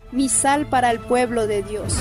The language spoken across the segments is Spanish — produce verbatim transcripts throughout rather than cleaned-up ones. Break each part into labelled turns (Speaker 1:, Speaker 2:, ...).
Speaker 1: misal para el pueblo de Dios.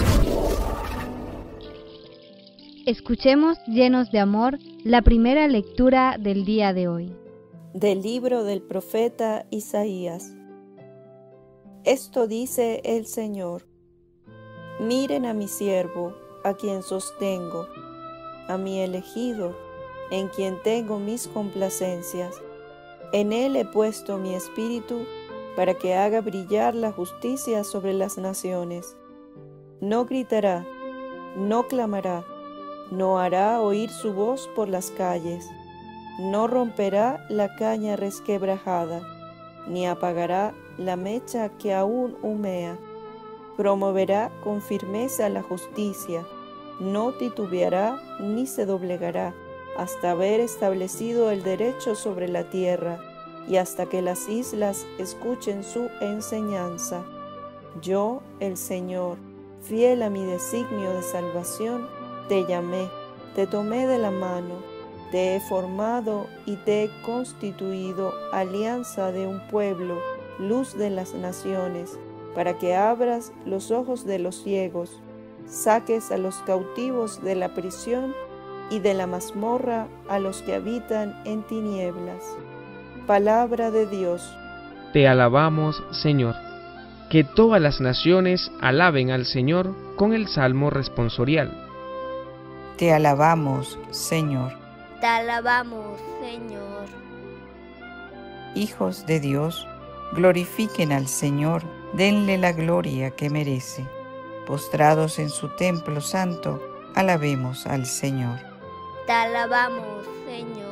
Speaker 2: Escuchemos, llenos de amor, la primera lectura del día de hoy.
Speaker 3: Del libro del profeta Isaías. Esto dice el Señor: miren a mi siervo, a quien sostengo, a mi elegido, en quien tengo mis complacencias. En él he puesto mi espíritu, para que haga brillar la justicia sobre las naciones. No gritará, no clamará, no hará oír su voz por las calles, no romperá la caña resquebrajada, ni apagará la mecha que aún humea. Promoverá con firmeza la justicia, no titubeará ni se doblegará, hasta haber establecido el derecho sobre la tierra, y hasta que las islas escuchen su enseñanza. Yo, el Señor, fiel a mi designio de salvación, te llamé, te tomé de la mano, te he formado y te he constituido alianza de un pueblo, luz de las naciones, para que abras los ojos de los ciegos, saques a los cautivos de la prisión y de la mazmorra a los que habitan en tinieblas. Palabra de Dios.
Speaker 4: Te alabamos, Señor. Que todas las naciones alaben al Señor con el salmo responsorial.
Speaker 5: Te alabamos, Señor.
Speaker 6: Te alabamos, Señor.
Speaker 5: Hijos de Dios, glorifiquen al Señor, denle la gloria que merece. Postrados en su templo santo, alabemos al Señor.
Speaker 6: Te alabamos, Señor.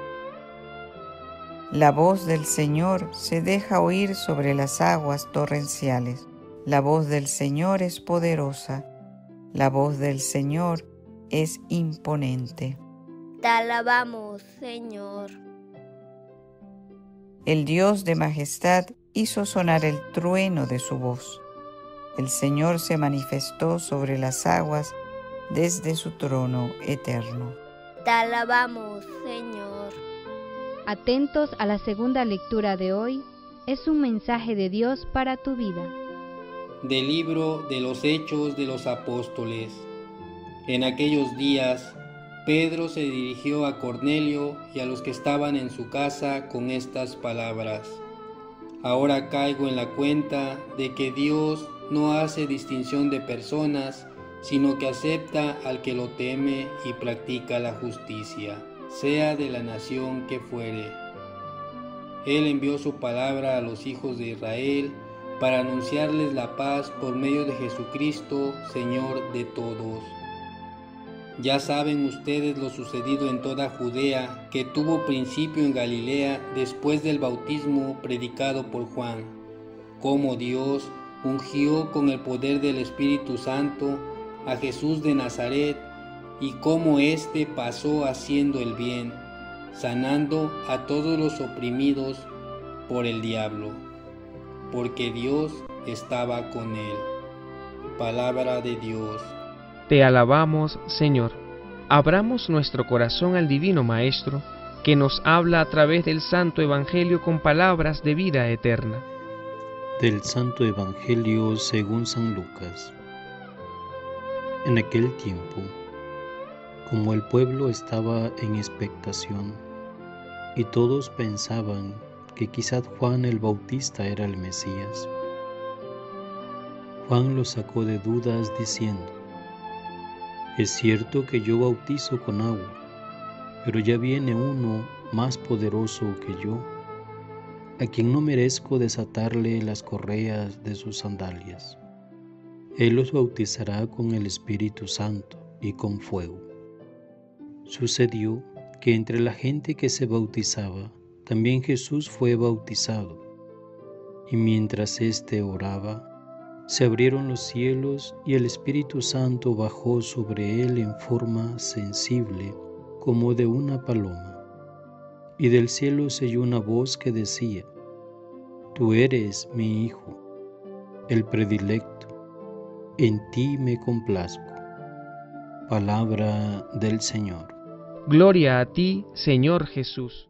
Speaker 5: La voz del Señor se deja oír sobre las aguas torrenciales. La voz del Señor es poderosa. La voz del Señor es imponente.
Speaker 6: Te alabamos, Señor.
Speaker 5: El Dios de majestad hizo sonar el trueno de su voz. El Señor se manifestó sobre las aguas desde su trono eterno.
Speaker 6: Te alabamos, Señor.
Speaker 2: Atentos a la segunda lectura de hoy, es un mensaje de Dios para tu vida.
Speaker 7: Del libro de los Hechos de los Apóstoles. En aquellos días, Pedro se dirigió a Cornelio y a los que estaban en su casa con estas palabras: ahora caigo en la cuenta de que Dios no hace distinción de personas, sino que acepta al que lo teme y practica la justicia, sea de la nación que fuere. Él envió su palabra a los hijos de Israel para anunciarles la paz por medio de Jesucristo, Señor de todos. Ya saben ustedes lo sucedido en toda Judea, que tuvo principio en Galilea después del bautismo predicado por Juan, cómo Dios ungió con el poder del Espíritu Santo a Jesús de Nazaret, y cómo éste pasó haciendo el bien, sanando a todos los oprimidos por el diablo, porque Dios estaba con él. Palabra de Dios.
Speaker 4: Te alabamos, Señor. Abramos nuestro corazón al Divino Maestro, que nos habla a través del Santo Evangelio con palabras de vida eterna.
Speaker 8: Del Santo Evangelio según San Lucas. En aquel tiempo, como el pueblo estaba en expectación, y todos pensaban que quizás Juan el Bautista era el Mesías, Juan los sacó de dudas diciendo: es cierto que yo bautizo con agua, pero ya viene uno más poderoso que yo, a quien no merezco desatarle las correas de sus sandalias. Él los bautizará con el Espíritu Santo y con fuego. Sucedió que entre la gente que se bautizaba, también Jesús fue bautizado, y mientras éste oraba, se abrieron los cielos y el Espíritu Santo bajó sobre él en forma sensible como de una paloma. Y del cielo se oyó una voz que decía: Tú eres mi Hijo, el predilecto, en ti me complazco. Palabra del Señor.
Speaker 4: Gloria a ti, Señor Jesús.